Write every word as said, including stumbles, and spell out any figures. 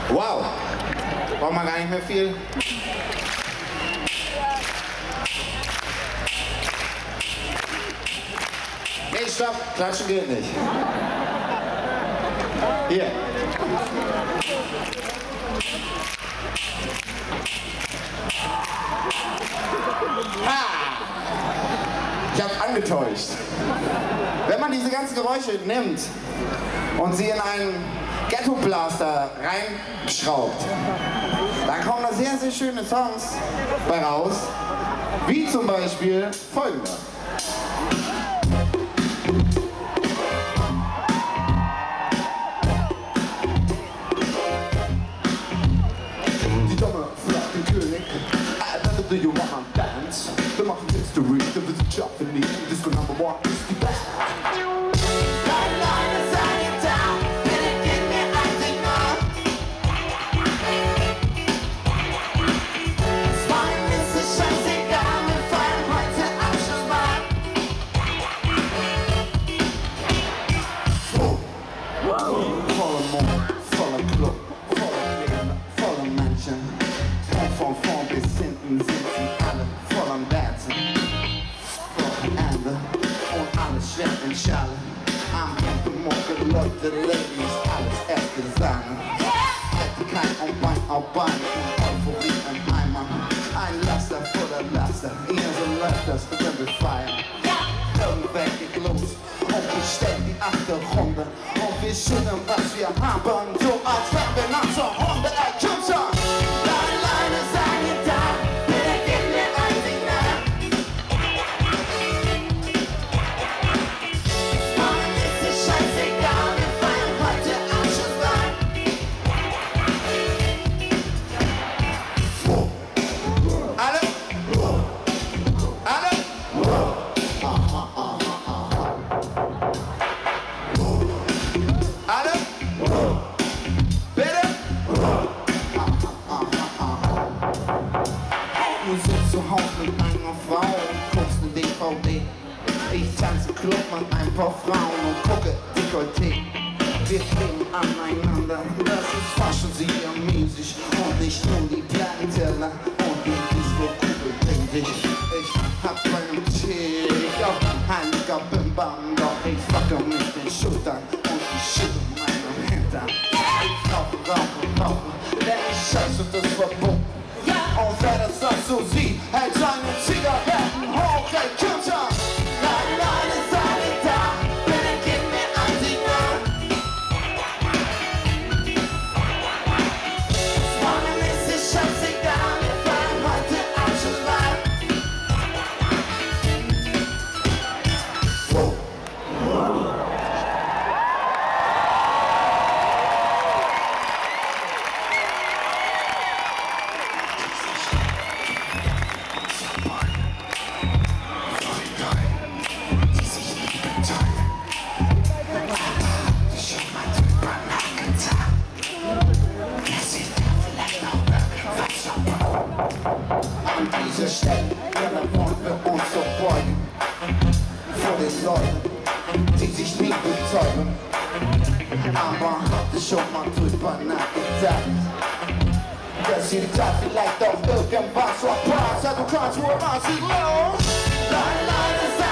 Wow, brauchen wir gar nicht mehr viel. Nee, stopp, klatschen geht nicht. Hier. Ha! Ich habe angetäuscht. Wenn man diese ganzen Geräusche nimmt und sie in einen Ghetto-Blaster reinschraubt, dann kommen da sehr, sehr schöne Songs bei raus, wie zum Beispiel folgender. Die Donner fragt den König, Alter, do you wanna dance? Wir machen History, der Wissenschaft in die Disco Number One ist die Band. Leute, Ladies, alles erste Sahne. Kein und Wein auf Bein, Euphorie im Eimer. Ein Laster voller Laster, ihr so läuft das, wenn wir feiern. Irgendwer geht los und ich stell die achte Runde. Und wir schütteln, was wir haben, so als wenn wir nach zur Runde erkümmern. Deine Leine seid da, bitte gib mir ein Signal. Mann, ist dir scheißegal, wir feiern heute Abschlussball. Alle? Alle? Alle? Bitte? Du sitzt zu Hause mit einer Frau und guckst eine D V D. Ich tanze Club mit ein paar Frauen und gucke Dekolleté. Wir kleben aneinander, das ist fast schon siamesisch. Und nicht nur die kleinen Teller und die Disco-Kugel bringt dich. Ich hab einen Chick auf heiliger Bimbam, doch ich fucke mit den Schultern und ich schüttel meine Hintern. Ich rauche, rauche, rauche, denn ich scheiß und das verboten. Und wer das sonst so sieht, hält seine Zigaretten hoch, ey, Künstler. Nein, nein, es sei nicht da, bitte gib mir ein Signal. Morgen ist es scheißegal, wir feiern heute Abschlussball. Wow. An dieser Stelle wollen wir uns so beugen vor den Leuten, die sich nie betäuben. Aber hatte schon mal drüber nachgedacht, dass sie da vielleicht auch irgendwas verpasst. Du kannst wohl mal sie los. Nein, nein, es